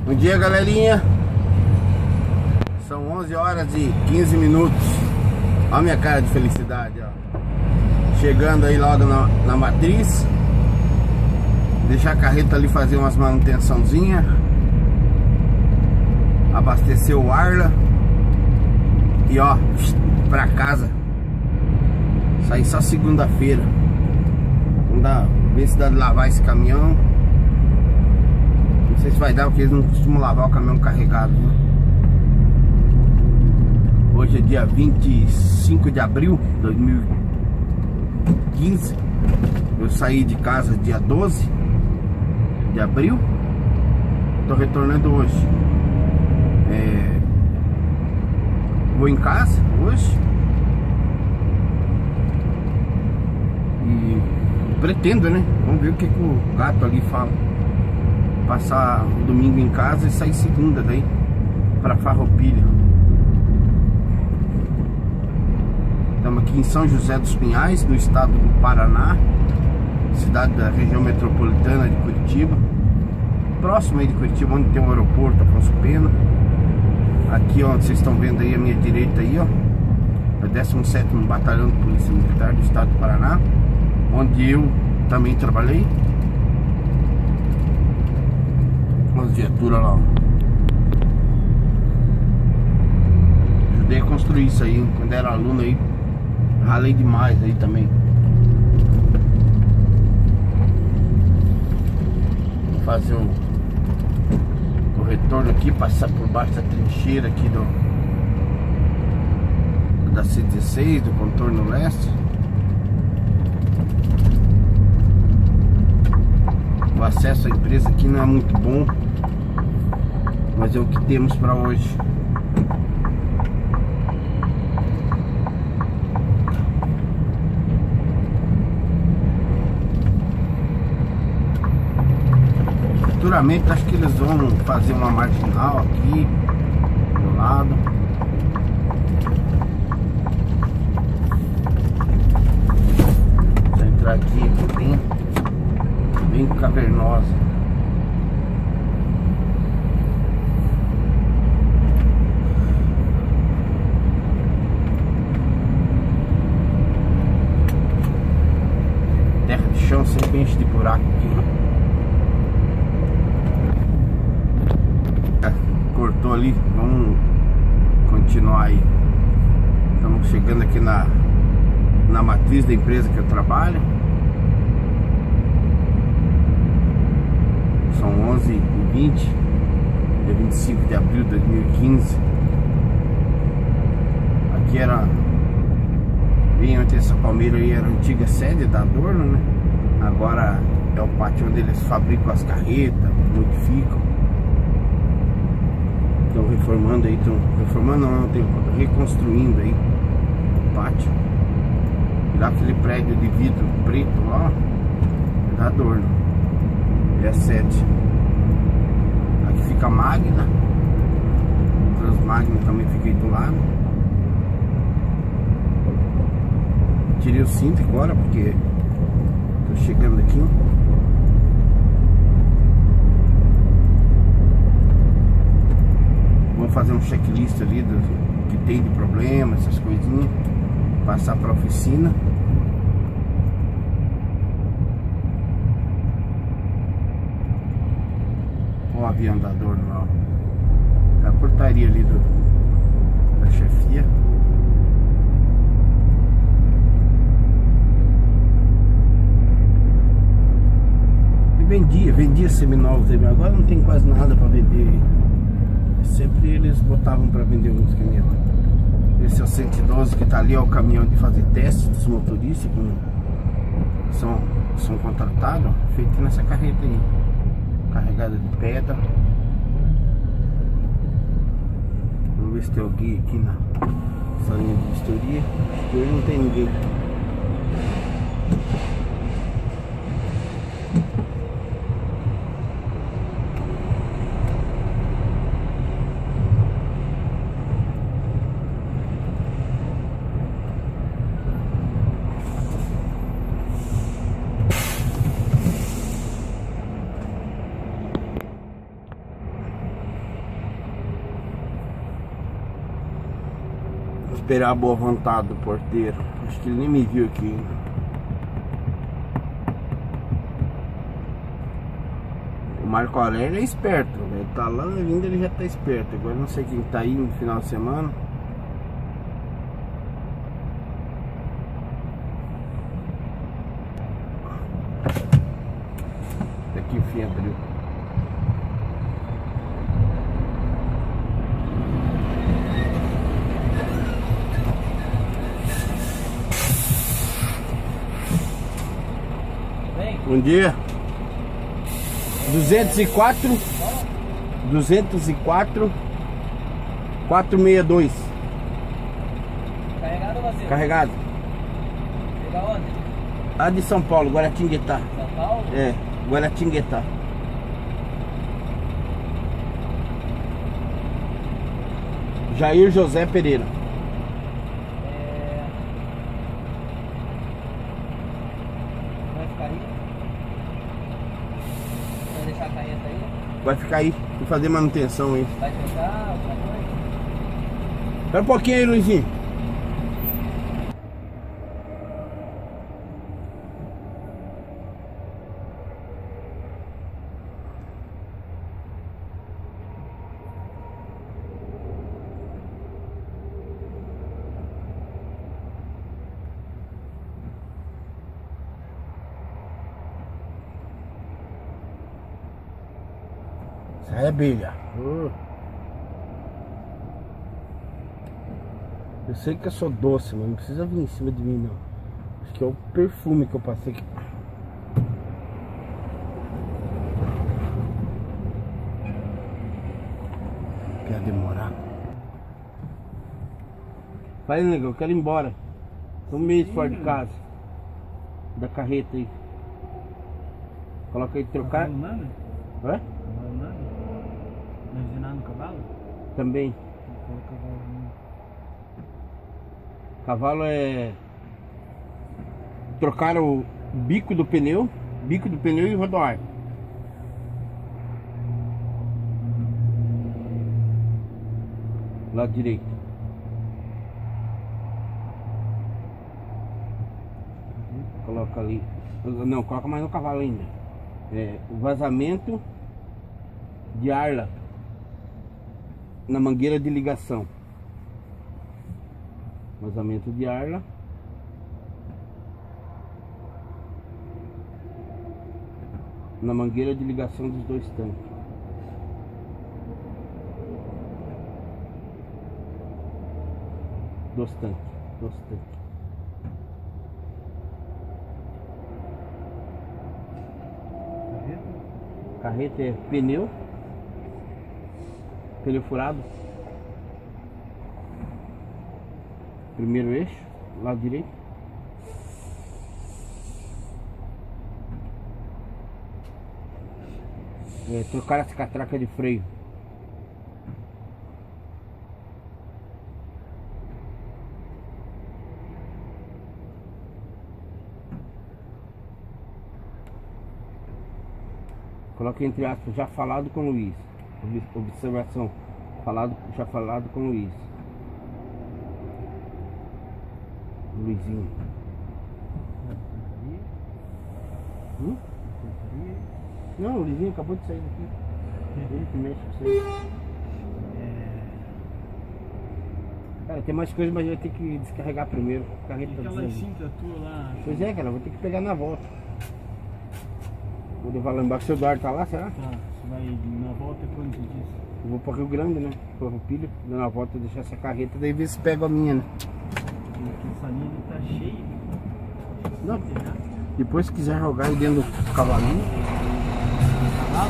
Bom dia, galerinha. São 11 horas e 15 minutos. Olha a minha cara de felicidade, ó. Chegando aí logo na matriz. Deixar a carreta ali fazer umas manutençãozinha. Abastecer o Arla. E ó, pra casa. Sair só segunda-feira. Vamos ver se dá de lavar esse caminhão. Não sei se vai dar, porque eles não costumam lavar o caminhão carregado, né? Hoje é dia 25 de abril de 2015. Eu saí de casa dia 12 de abril. Tô retornando hoje. Vou em casa hoje. E pretendo, né? Vamos ver o que o gato ali fala. Passar o domingo em casa e sair segunda daí para Farroupilha. Estamos aqui em São José dos Pinhais, no estado do Paraná, cidade da região metropolitana de Curitiba, próximo aí de Curitiba, onde tem o aeroporto Afonso Pena. Aqui onde vocês estão vendo aí à minha direita aí, ó, é o 17º Batalhão de Polícia Militar do estado do Paraná, onde eu também trabalhei. As viaturas lá, ó. Ajudei a construir isso aí. Quando era aluno aí, ralei demais aí também. Vou fazer o retorno aqui, passar por baixo da trincheira aqui da C16, do contorno leste. O acesso à empresa aqui não é muito bom, mas é o que temos para hoje. Futuramente acho que eles vão fazer uma marginal aqui do lado. Vou entrar aqui bem cavernosa. Terra de chão sempre enche de buraco aqui. Cortou ali, vamos continuar aí. Estamos chegando aqui na matriz da empresa que eu trabalho. São 11h20, dia 25 de abril de 2015. Aqui era bem antes dessa palmeira aí, era a antiga sede da Adorno, né? Agora é o pátio onde eles fabricam as carretas, modificam. Estão reformando aí, não, reconstruindo aí o pátio. E lá aquele prédio de vidro preto lá, é da Adorno, é a sede. Aqui fica a Magna, o Transmagna também fica aí do lado. Tirei o cinto agora porque tô chegando aqui. Vamos fazer um checklist ali do que tem de problema, essas coisinhas. Passar para a oficina. O avião da Adorno lá. É a portaria ali da chefia. E vendia seminovos aí, agora não tem quase nada para vender. Sempre eles botavam para vender uns caminhões. Esse é o 112 que tá ali, é o caminhão de fazer teste dos motoristas que são contratados, feito nessa carreta aí, carregada de pedra. Vamos ver se tem alguém aqui na salinha de vistoria. Acho que hoje não tem ninguém. Esperar a boa vontade do porteiro. Acho que ele nem me viu aqui ainda. O Marco Aurélio é esperto, ele tá lá vindo, ele já tá esperto. Agora não sei quem tá aí no final de semana. Daqui enfim abriu. Bom dia. 204 462. Carregado ou vazio? Carregado. Chega onde? A de São Paulo, Guaratinguetá. São Paulo? É, Guaratinguetá. Jair José Pereira. Vai ficar aí? Vai deixar cair essa aí? Vai ficar aí, vou fazer manutenção aí. Vai trocar outra coisa? Espera um pouquinho aí, Luizinho. Sai, abelha. Eu sei que eu sou doce, mas não precisa vir em cima de mim, não. Acho que é o perfume que eu passei aqui. Quer demorar? Vai, negão, eu quero ir embora. Tô meio fora de casa. Da carreta aí. Coloca aí, trocar. Cavalo nada? Hã? Cavalo nada? Não é nada no cavalo? Também. Cavalo é... Trocaram o bico do pneu e o rodoar. Lado direito. Coloca ali. Não, coloca mais no cavalo ainda. É, o vazamento de ar na mangueira de ligação. Vazamento de ar na mangueira de ligação dos dois tanques. Dos tanques. Carreta é pneu furado, primeiro eixo, lado direito. Trocar essa catraca de freio. Coloque entre aspas, já falado com o Luiz. Observação, já falado com o Luiz. Luizinho. Não, o Luizinho acabou de sair daqui. Ele que mexe com isso aí. Cara, tem mais coisas, mas eu vou ter que descarregar primeiro. Aquela cinta tua lá. Pois é, cara, vou ter que pegar na volta. Vou levar lá embaixo. Seu Eduardo tá lá, será? Tá, você vai na volta quando você disse? Eu vou para Rio Grande, né? Farroupilha, dando a volta, deixar essa carreta, daí ver se pego a minha, né? Essa linha ali tá cheia. Não. Depois se quiser jogar aí dentro do cavalinho. Cavalo,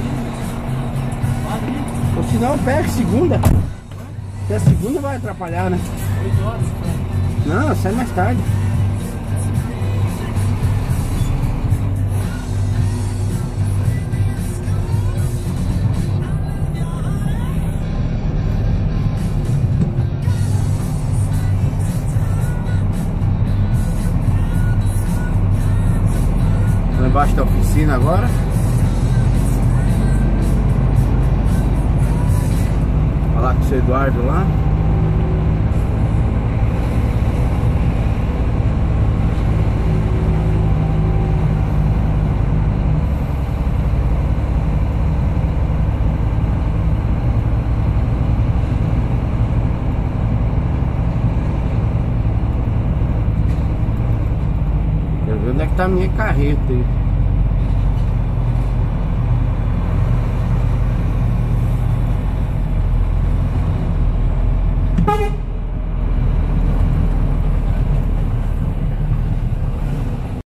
pode ficar. Ou se não, pega segunda. Porque a segunda vai atrapalhar, né? 8 horas. Não, sai mais tarde. Embaixo da oficina agora. Falar com o seu Eduardo lá. Onde é que tá a minha carreta aí?